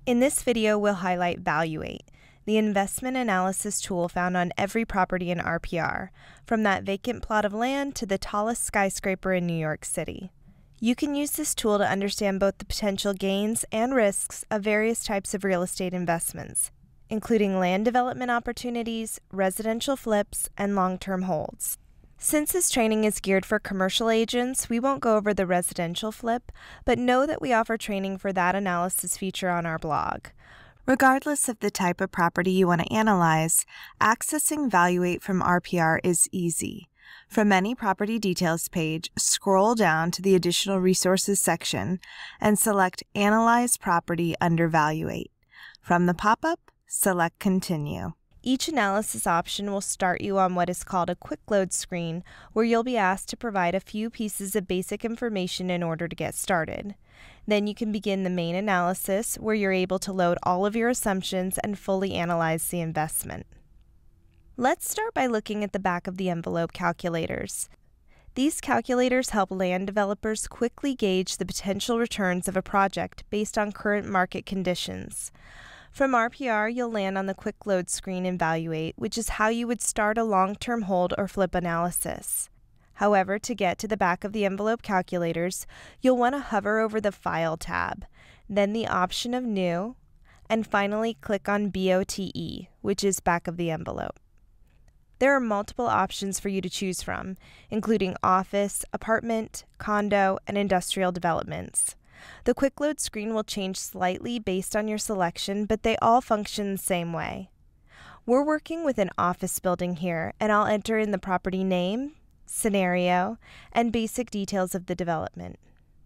In this video, we'll highlight Valuate, the investment analysis tool found on every property in RPR, from that vacant plot of land to the tallest skyscraper in New York City. You can use this tool to understand both the potential gains and risks of various types of real estate investments, including land development opportunities, residential flips, and long-term holds. Since this training is geared for commercial agents, we won't go over the residential flip, but know that we offer training for that analysis feature on our blog. Regardless of the type of property you want to analyze, accessing Valuate from RPR is easy. From any property details page, scroll down to the Additional Resources section and select Analyze Property under Valuate. From the pop-up, select Continue. Each analysis option will start you on what is called a quick load screen, where you'll be asked to provide a few pieces of basic information in order to get started. Then you can begin the main analysis, where you're able to load all of your assumptions and fully analyze the investment. Let's start by looking at the back of the envelope calculators. These calculators help land developers quickly gauge the potential returns of a project based on current market conditions. From RPR, you'll land on the quick load screen in Valuate, which is how you would start a long-term hold or flip analysis. However, to get to the back of the envelope calculators, you'll want to hover over the File tab, then the option of New, and finally click on BOTE, which is back of the envelope. There are multiple options for you to choose from, including office, apartment, condo, and industrial developments. The quick load screen will change slightly based on your selection, but they all function the same way. We're working with an office building here, and I'll enter in the property name, scenario, and basic details of the development.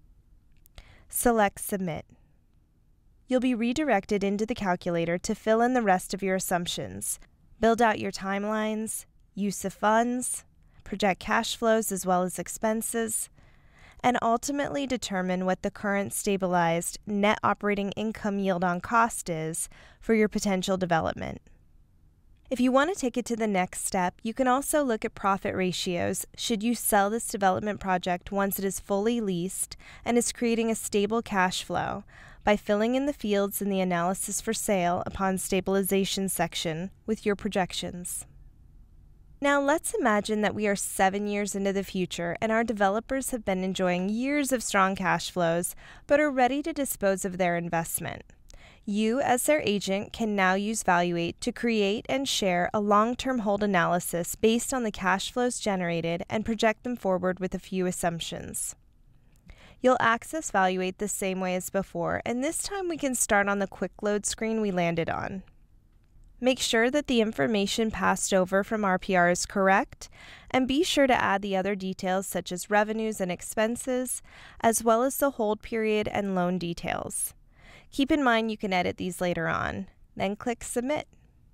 Select Submit. You'll be redirected into the calculator to fill in the rest of your assumptions, build out your timelines, use of funds, project cash flows as well as expenses, and ultimately determine what the current stabilized net operating income yield on cost is for your potential development. If you want to take it to the next step, you can also look at profit ratios should you sell this development project once it is fully leased and is creating a stable cash flow by filling in the fields in the Analysis for Sale upon Stabilization section with your projections. Now let's imagine that we are 7 years into the future and our developers have been enjoying years of strong cash flows but are ready to dispose of their investment. You, as their agent, can now use Valuate to create and share a long-term hold analysis based on the cash flows generated and project them forward with a few assumptions. You'll access Valuate the same way as before, and this time we can start on the quick load screen we landed on. Make sure that the information passed over from RPR is correct, and be sure to add the other details such as revenues and expenses, as well as the hold period and loan details. Keep in mind you can edit these later on. Then click Submit.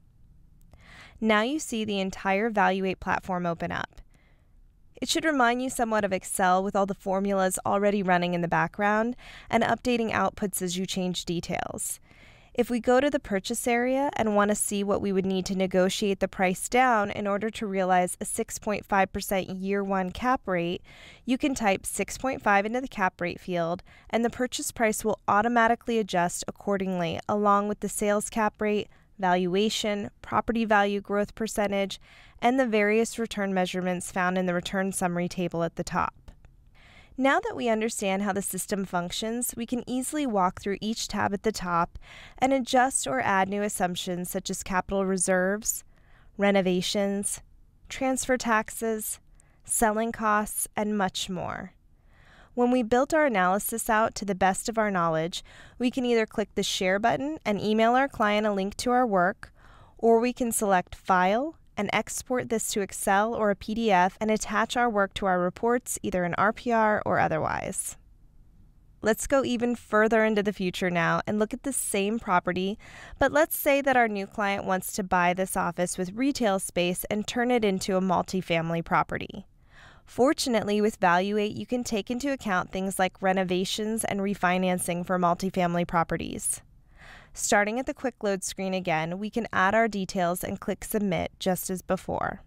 Now you see the entire Valuate platform open up. It should remind you somewhat of Excel with all the formulas already running in the background and updating outputs as you change details. If we go to the purchase area and want to see what we would need to negotiate the price down in order to realize a 6.5% year one cap rate, you can type 6.5 into the cap rate field and the purchase price will automatically adjust accordingly along with the sales cap rate, valuation, property value growth percentage, and the various return measurements found in the return summary table at the top. Now that we understand how the system functions, we can easily walk through each tab at the top and adjust or add new assumptions such as capital reserves, renovations, transfer taxes, selling costs, and much more. When we built our analysis out to the best of our knowledge, we can either click the Share button and email our client a link to our work, or we can select File and export this to Excel or a PDF and attach our work to our reports either in RPR or otherwise. Let's go even further into the future now and look at the same property, but let's say that our new client wants to buy this office with retail space and turn it into a multifamily property. Fortunately, with Valuate, you can take into account things like renovations and refinancing for multifamily properties. Starting at the quick load screen again, we can add our details and click Submit just as before.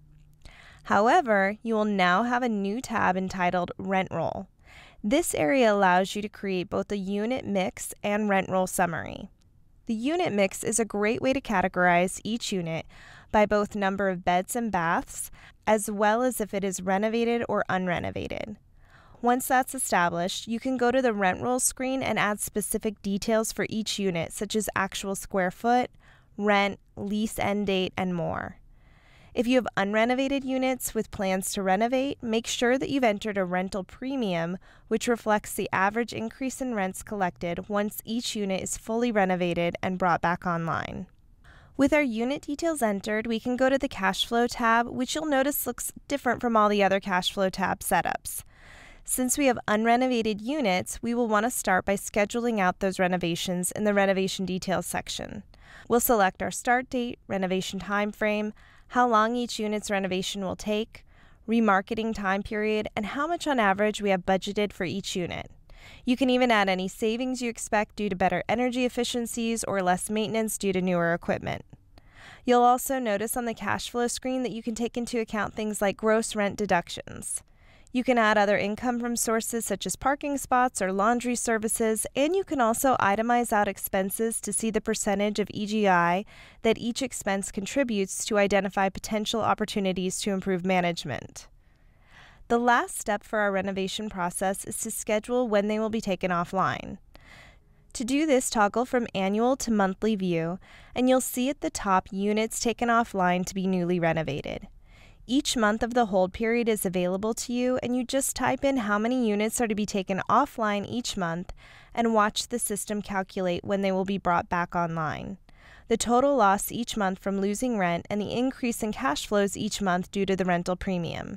However, you will now have a new tab entitled Rent Roll. This area allows you to create both a unit mix and rent roll summary. The unit mix is a great way to categorize each unit by both number of beds and baths, as well as if it is renovated or unrenovated. Once that's established, you can go to the rent roll screen and add specific details for each unit, such as actual square foot, rent, lease end date, and more. If you have unrenovated units with plans to renovate, make sure that you've entered a rental premium, which reflects the average increase in rents collected once each unit is fully renovated and brought back online. With our unit details entered, we can go to the cash flow tab, which you'll notice looks different from all the other cash flow tab setups. Since we have unrenovated units, we will want to start by scheduling out those renovations in the renovation details section. We'll select our start date, renovation time frame, how long each unit's renovation will take, remarketing time period, and how much on average we have budgeted for each unit. You can even add any savings you expect due to better energy efficiencies or less maintenance due to newer equipment. You'll also notice on the cash flow screen that you can take into account things like gross rent deductions. You can add other income from sources such as parking spots or laundry services, and you can also itemize out expenses to see the percentage of EGI that each expense contributes to identify potential opportunities to improve management. The last step for our renovation process is to schedule when they will be taken offline. To do this, toggle from annual to monthly view, and you'll see at the top units taken offline to be newly renovated. Each month of the hold period is available to you, and you just type in how many units are to be taken offline each month and watch the system calculate when they will be brought back online. The total loss each month from losing rent and the increase in cash flows each month due to the rental premium.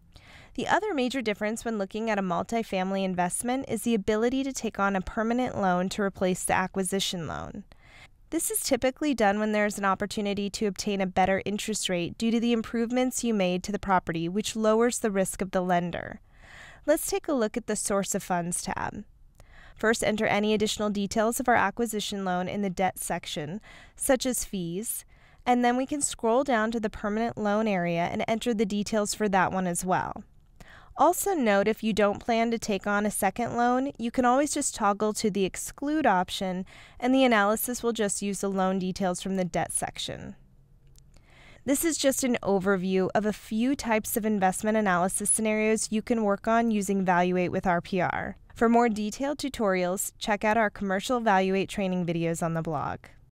The other major difference when looking at a multifamily investment is the ability to take on a permanent loan to replace the acquisition loan. This is typically done when there's an opportunity to obtain a better interest rate due to the improvements you made to the property, which lowers the risk of the lender. Let's take a look at the Source of Funds tab. First, enter any additional details of our acquisition loan in the debt section, such as fees, and then we can scroll down to the permanent loan area and enter the details for that one as well. Also note, if you don't plan to take on a second loan, you can always just toggle to the exclude option, and the analysis will just use the loan details from the debt section. This is just an overview of a few types of investment analysis scenarios you can work on using Valuate with RPR. For more detailed tutorials, check out our commercial Valuate training videos on the blog.